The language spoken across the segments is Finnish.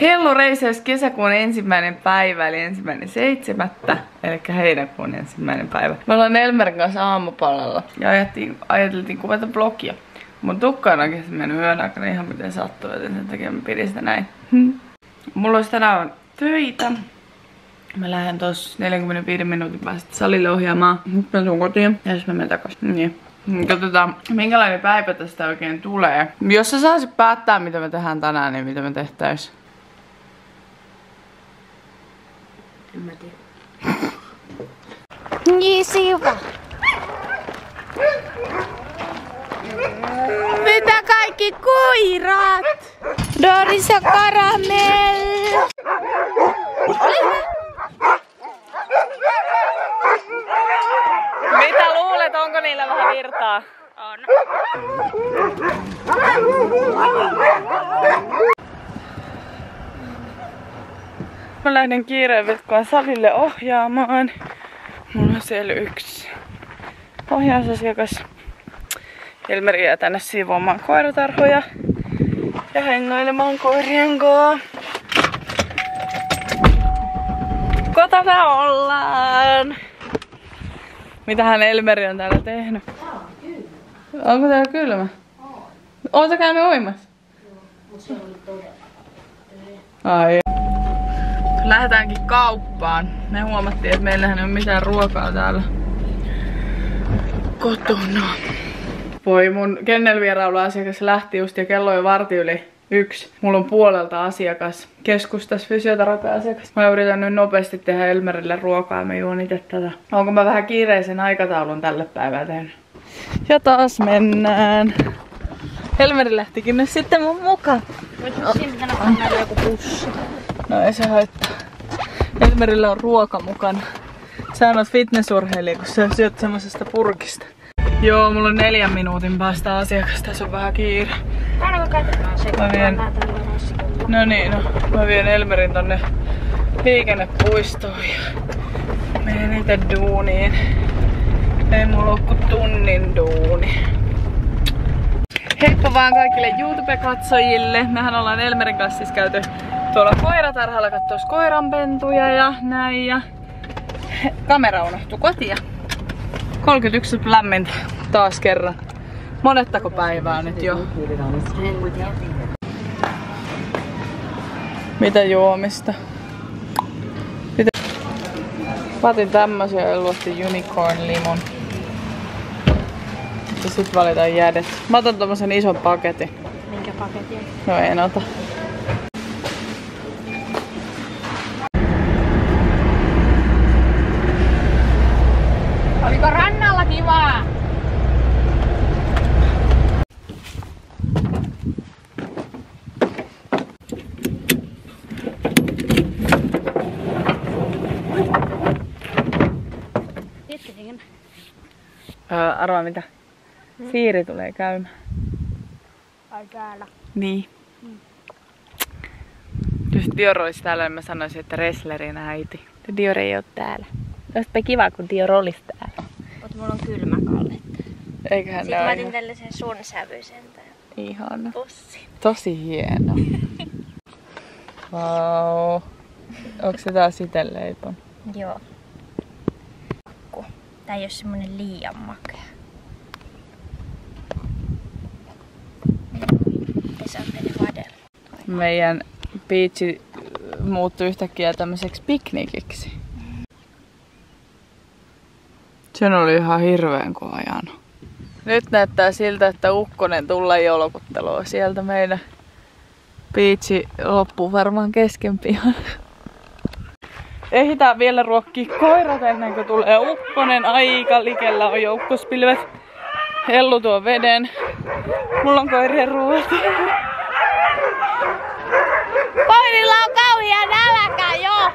Hellureisseys kesäkuun 1. päivä, eli 1.7. Eli heinäkuun 1. päivä. Me ollaan Elmerin kanssa aamupalalla ja ajateltiin kuvata blogia. Mun tukka on oikeesti mennyt yön aikana ihan miten sattuu, joten sen takia mä pidin sitä näin. Mulla olisi tänään töitä. Mä lähden tossa 45 minuutin päästä salille ohjaamaan. Nyt mä tuun kotiin ja siis mä menen takas. Niin. Katsotaan, minkälainen päivä tästä oikein tulee. Jos sä saisit päättää, mitä me tehdään tänään, niin mitä me tehtäis? En mä tiedä. Niin siuva. Mitä kaikki koirat? Doris ja Karamell. Mitä luulet, onko niillä vähän virtaa? On. Mä lähden kiireen vetkoon salille ohjaamaan. Mulla on siellä yksi ohjausasiakas. Elmeri jää tänne siivoamaan koiratarhoja ja hengailemaan koirien kanssa. Kotona ollaan! Mitähän Elmeri on täällä tehnyt? Tää on kylmä. Onko täällä kylmä? On. Oot sä käynyt uimassa? Joo, mutta se oli todella. Ai. Lähdetäänkin kauppaan. Me huomattiin, että meillähän ei ole mitään ruokaa täällä kotona. Voi, mun kennelvierailuasiakas lähti just ja kello on jo 1:15. Mulla on puolelta asiakas. Keskustas fysioterapia-asiakas. Mä yritän nyt nopeasti tehdä Elmerille ruokaa ja mä juon itse tätä. Onko mä vähän kiireisen aikataulun tälle päivään tehnyt? Ja taas mennään. Elmeri lähtikin nyt sitten mun mukaan. Voitko siinä tänä panna joku pussi? No ei se haittaa. Elmerillä on ruoka mukana. Sä oot fitnessurheilija, kun sä syöt semmosesta purkista. Joo, mulla on 4 minuutin päästä asiakas. Tässä on vähän kiire. Aina kun katsotaan se, Mä vien... No niin, no. Mä vien Elmerin tonne liikennepuistoon ja menen itse duuniin. Ei mulla oo kuin tunnin duuni. Heippa vaan kaikille YouTube-katsojille. Mehän ollaan Elmerin kanssa siis käyty tuolla koiratarhalla kattoo koiranpentuja ja näin. Ja kamera unohtui kotia. 31 lämmintä taas kerran. Monettako päivää nyt jo? Mitä juomista? Mä otin tämmösiä ja luosti unicorn limon. Ja sit valitaan jädet. Mä otan tommosen ison paketin. Minkä paketin? No en ota. Oliko rannalla kivaa? Arvaa mitä? Siiri tulee käymään. Ai täällä. Niin. Jos Dior olisi täällä, niin mä sanoisin, että Resslerin äiti. Dior ei oo täällä. Olisipa kiva, kun Dior olisi täällä. Mut mulla on kylmä kalletta. Eiköhän Sitten ne mä ole otin tällaisen sun sävyisen ihana. pussin. Tosi hieno. Vau. Onko se taas ite leipon? Joo. Tää ei oo semmonen liian makea. Ja se on meidän vadella. Meidän biitsi muuttui yhtäkkiä tämmöiseksi piknikiksi. Sen oli ihan hirveän kova jano. Nyt näyttää siltä, että ukkonen tulee joulukuttelua. Sieltä meidän biitsi loppuu varmaan kesken pihan. Ehditään vielä ruokkia koirat ennen kuin tulee ukkonen. Aika likellä on joukkospilvet. Hellu tuo veden. Mulla on koirien ruoat. Koirilla on kauhia nälkä jo!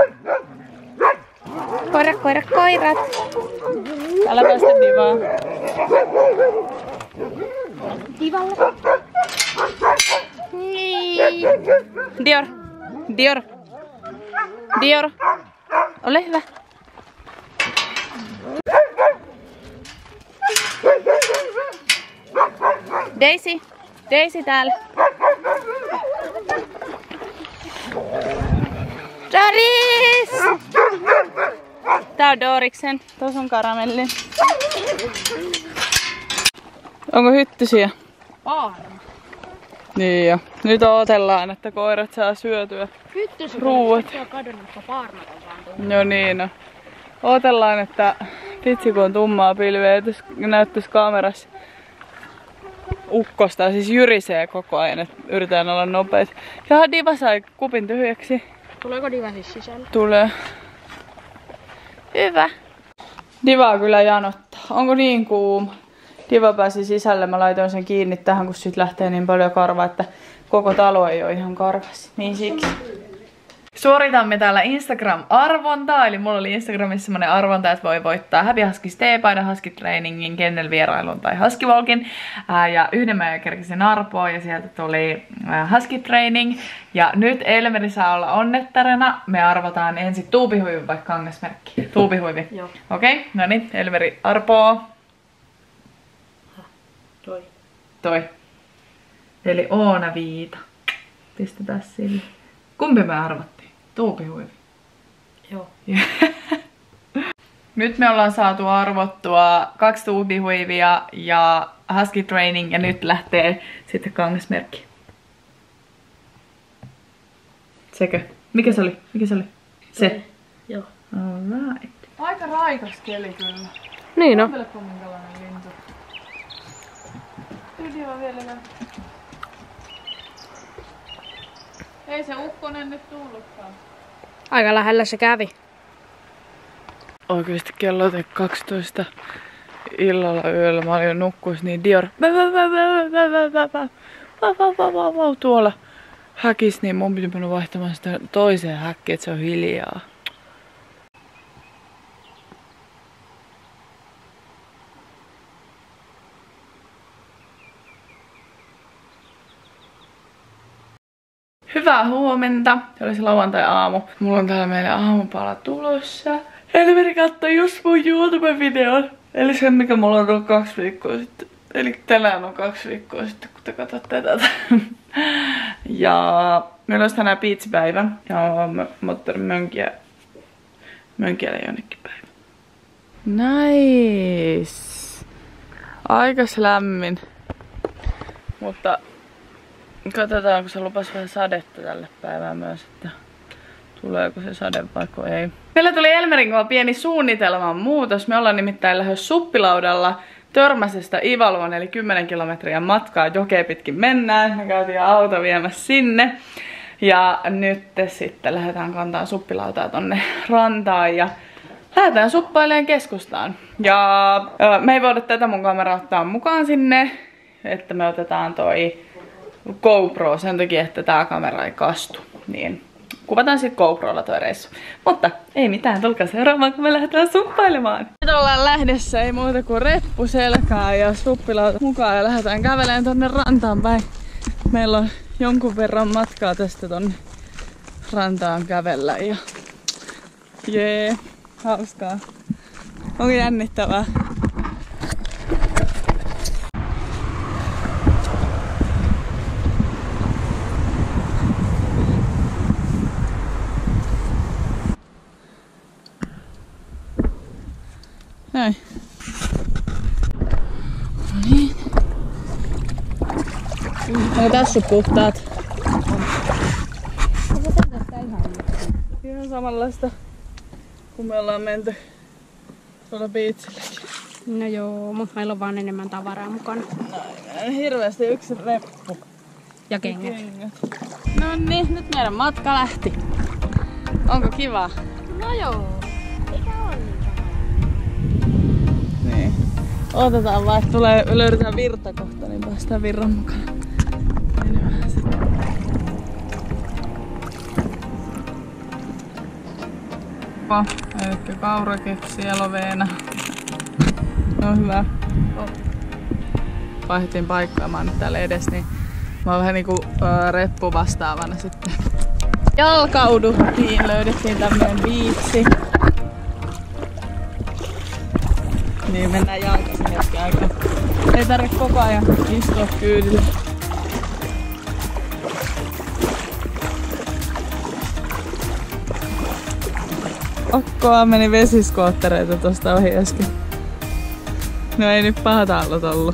Koirat. Älä päästä niin vaan. Divalle. Niin. Dior. Dior. Dior. Ole hyvä. Daisy. Daisy täällä. Doris! Tää on Doriksen. Tuossa on karamelli. Onko hyttysiä? Paarma. Niin jo. Nyt odotellaan, että koirat saa syötyä ruuat. Se on kadonnut, kun paarmat on vaan tullut. No niin, no. Odotellaan, että vitsi kun on tummaa pilveä, ei näyttäisi kamerassa ukkosta, siis jyrisee koko ajan, että yritetään olla nopeet. Ja Diva sai kupin tyhjäksi. Tuleeko Diva siis sisälle? Tulee. Hyvä. Diva kyllä janottaa. Onko niin kuuma? Diva pääsi sisälle, mä laitoin sen kiinni tähän, kun siitä lähtee niin paljon karvaa, että koko talo ei ole ihan karvas. Niin siksi. Suoritamme täällä Instagram-arvontaa, eli mulla oli Instagramissa semmonen arvonta, että voi voittaa Happy Huskies teepaidan, Husky Trainingin, Kennel-vierailun tai Husky Walkin. Ja yhden mä kerkisin arpoon ja sieltä tuli Husky Training. Ja nyt Elmeri saa olla onnettarena. Me arvotaan ensin tuubihuivi vai kangasmerkki? Tuubihuivi. Joo. Okei, no niin, Elmeri arpoo. Toi. Eli Oona Viita. Pistetään sille. Kumpi me arvattiin? Tuubihuivi. Joo. Nyt me ollaan saatu arvottua 2 tuubihuivia ja Husky Training ja nyt lähtee sitten kangasmerkki. Sekö? Mikä se oli? Mikä se oli? Se? Joo. Alright. Aika raikas keli kyllä. Niin no. Kuuntelepa minkälainen lintu. Diva vielä lähtee. Ei se ukkonen nyt tullutkaan. Aika lähellä se kävi. Oikeesti kello on 12 illalla yöllä. Mä olin jo nukkuis niin Dior tuolla häkis, niin mun piti mennä vaihtamaan sitä toiseen häkkiin, että se on hiljaa. Hyvää huomenta. Se oli se lauantai-aamu. Mulla on täällä meille aamupala tulossa. Elmeri katsoi just mun YouTube-videon. Eli sen, mikä mulla on tullut 2 viikkoa sitten. Eli tänään on 2 viikkoa sitten, kun te katsotte tätä. Ja meillä olisi tänään piitsipäivä. Ja moottorin mönkiällä jonnekin päivä. Nice. Aikas lämmin. Mutta katsotaan, kun se lupas vähän sadetta tälle päivään myös, että tuleeko se sade vaikka ei. Meillä tuli Elmerin kanssa pieni suunnitelman muutos. Me ollaan nimittäin lähdössä suppilaudalla Törmäsestä Ivaluun, eli 10 kilometriä matkaa jokea pitkin mennään. Me käytiin auto viemässä sinne. Ja nyt sitten lähdetään kantaa suppilautaa tonne rantaan ja lähdetään suppailemaan keskustaan. Ja me ei voida tätä mun kameraa ottaa mukaan sinne, että me otetaan toi GoPro sen takia, että tää kamera ei kastu. Niin kuvataan sit GoProlla toi reissu. Mutta ei mitään, tulkaa seuraavaan, kun me lähdetään suppailemaan. Nyt ollaan lähdössä, ei muuta kuin reppu selkää ja suppilauta mukaan ja lähdetään kävelemään tonne rantaan päin. Meillä on jonkun verran matkaa tästä tonne rantaan kävellä ja jee, hauskaa. Onko jännittävää? Näin. Niin. Onko tässä puhtaat? Ihan samanlaista kun me ollaan menty tuolla biitsilläkin. No joo, mutta meillä on vaan enemmän tavaraa mukana. Näin, hirveästi yksi reppu. Ja kengät. No niin, nyt meidän matka lähti. Onko kiva? No joo. Eikä ole niin. Odotetaan vaan, että löydetään virtakohta, niin päästään virran mukana. Elikkä kaurakeksi eloveena. No hyvä. Vaihdettiin paikkaa, mä oon nyt täällä edes, niin mä oon vähän niinku reppu vastaavana sitten. Jalkauduttiin, löydettiin tämmönen viitsi. Niin mennään jalkaisin hetken aikaa. Ei tarvitse koko ajan istua kyydillä. Okkoa meni vesiskoottereita tosta ohi äsken. No ei nyt pahat aallot ollu.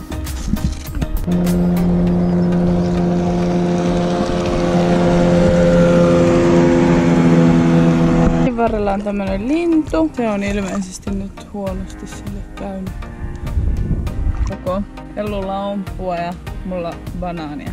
Varrella on tämmönen lintu. Se on ilmeisesti nyt huonosti sille käynyt. Koko Ellulla on omppua ja mulla banaania.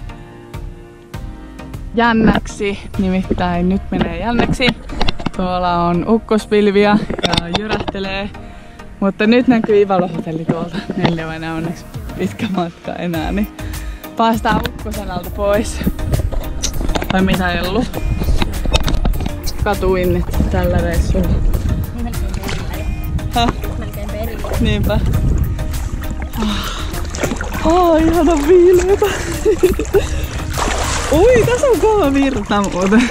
Jännäksi, nimittäin nyt menee jännäksi. Tuolla on ukkospilviä ja jyrähtelee. Mutta nyt näkyy Ivalo-hotelli tuolta. Meillä ei ole onneksi pitkä matka enää, niin päästään ukkosen alta pois. Vai mitä Ellu? Katuin tällä reissulla. Melkein perillä. Niinpä. Ihana viileitä. Ui, tässä on kova virta muuten.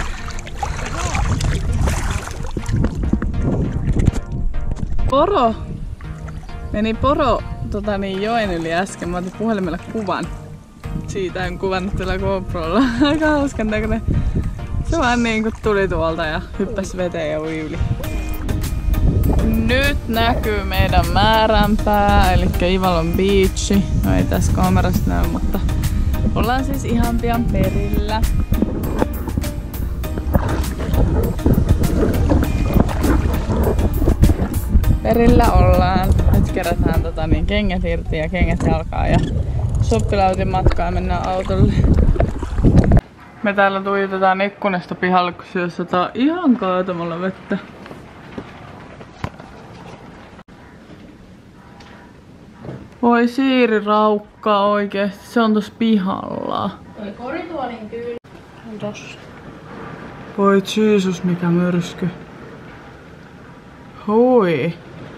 Poro. Meni poro joen yli äsken. Mä otin puhelimella kuvan. Siitä en kuvannut tällä GoProlla. Aika hauskan näköinen. Se vaan niinku tuli tuolta ja hyppäsi veteen ja ui yli. Nyt näkyy meidän määränpää, eli Ivalon Beach. No ei tässä kamerasta näy, mutta ollaan siis ihan pian perillä. Perillä ollaan. Nyt kerätään kengät irti ja kengät jalkaan ja soppilautin matkaa ja mennään autolle. Me täällä tuijotetaan ikkunasta pihalle, kun siellä sataa ihan kaatamalla vettä. Voi siiriraukka oikeesti, se on tossa pihalla. Toi korituolin tyyli. On tossa. Voi Jeesus, mikä myrsky. Hui.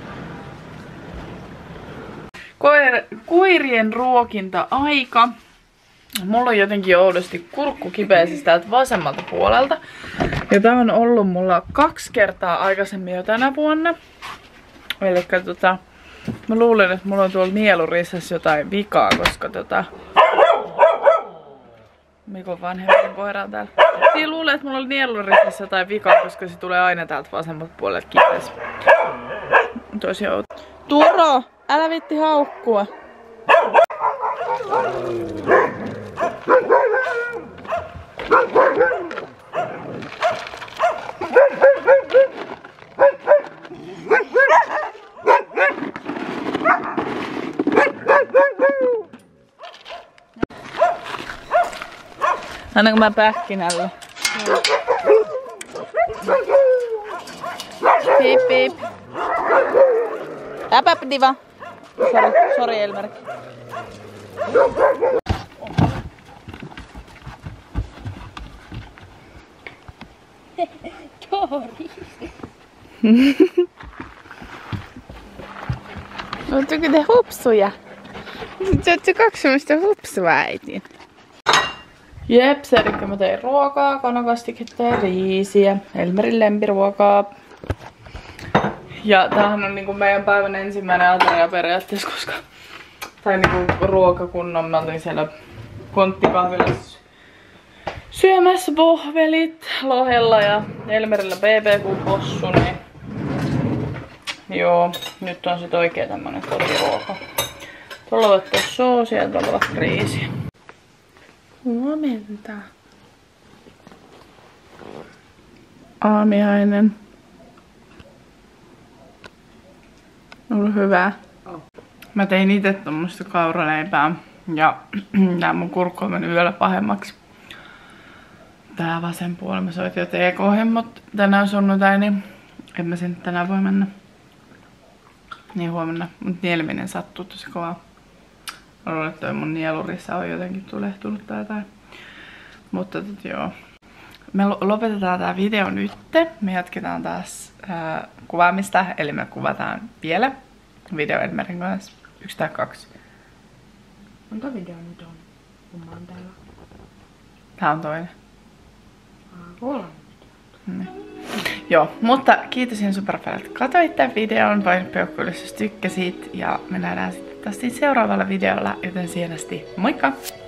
Koirien ruokinta-aika. Mulla on jotenkin oudosti kurkku kipeästi täältä vasemmalta puolelta. Ja tää on ollut mulla 2 kertaa aikaisemmin jo tänä vuonna. Elikkä mä luulen, että mulla on tuolla nielurissassa jotain vikaa, koska Mikon vanhempien koira on täällä. Niin luulen, että mulla on nielurissassa jotain vikaa, koska se tulee aina täältä vasemmalta puolelta kipeästi. Tosi outo. Turo! Älä vitti haukkua! Annanko mä pähkinällä? Piip piip. Äpäp diva. Sori Elmer. Tori. Oletko te hupsuja? Te ootte 2 semmoista hupsua äitiin. Jeps, elikkä mä tein ruokaa, kanakastiketta ja riisiä. Elmerin lempiruokaa. Ja tämähän on niinku meidän päivän ensimmäinen ateria periaatteessa, koska tai niinku ruokakunnon. Mä olin siellä konttikahvilassa syömässä vohvelit Lohella ja Elmerillä BBQ-possu, niin joo, nyt on sit oikee tämmönen kotiruoka. Tuolla ovat soosia ja tuolla ovat riisiä. Huomenta. Aamiainen. Ollut hyvää. Mä tein itse tommoista kauraleipää ja tää mun kurkku on mennyt yöllä pahemmaksi. Tää vasen puoli, mä soitin jo teekohemmot tänään sunnuntai, niin en mä sen tänään voi mennä. Niin huomenna, mut nieleminen sattuu tosi kovaa. Mä luulen, että toi mun nielurissa on jotenkin tulehtunut tai jotain. Mutta joo. Me lopetetaan tää video nyt. Me jatketaan taas kuvaamista, eli me kuvataan vielä video Elmerin kanssa 1 tai 2. Monta video nyt on, kun mä oon täällä? Tää on toinen. 3. Joo, mutta kiitos ihan super paljon, että katsoit tämän videon. Paina peukku ylös, jos tykkäsit. Ja me nähdään sitten taas seuraavalla videolla, joten siihen asti moikka!